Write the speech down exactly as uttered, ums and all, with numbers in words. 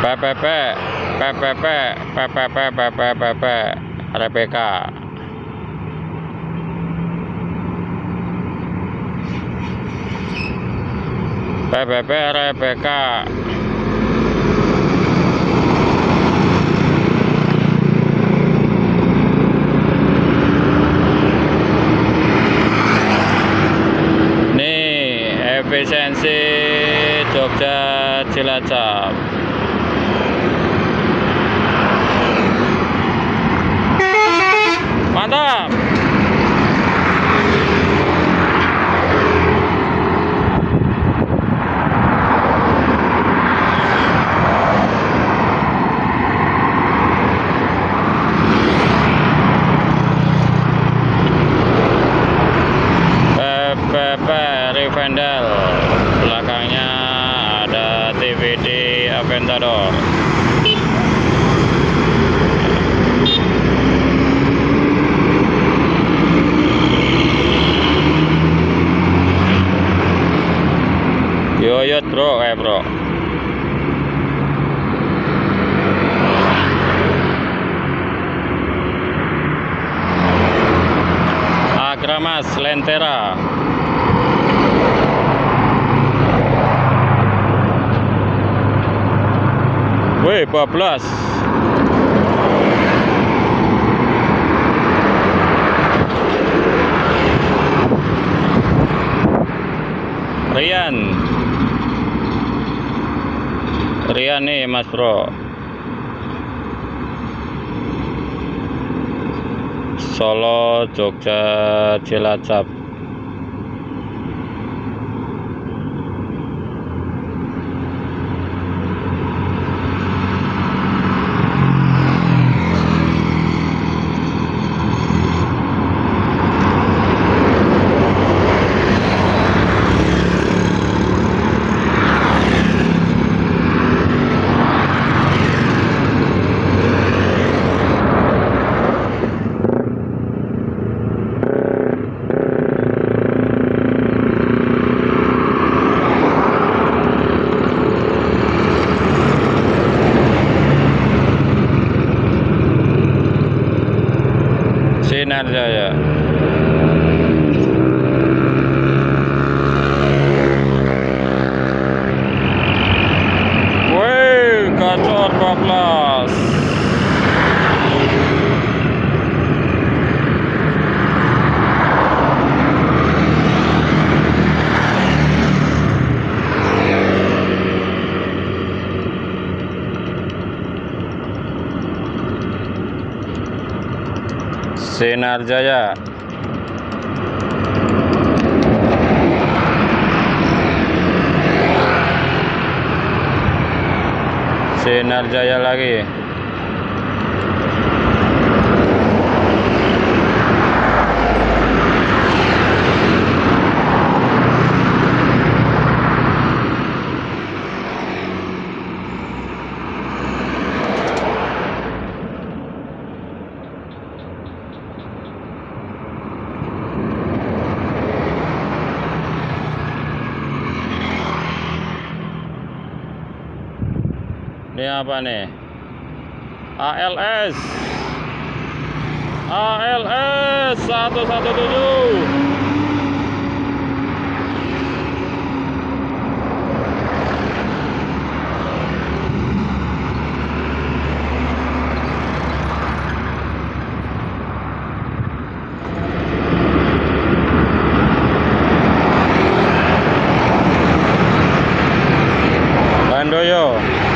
P P P P P P P P P P P P P R P K. P P P R P K. Nih efisiensi Jogja Cilacap. Mantap. P P P Rivendell, belakangnya ada T V D Aventador. Yoyot bro, eh bro. Agramas Lentera. Wih, bablas. Rian. Rian nih Mas Bro. Solo Jogja Cilacap. Sinar Jaya. Woi, gacor bablas. Sinar Jaya. Sinar Jaya lagi. Ini apa nih? A L S A L S satu satu tujuh. Bandoyo.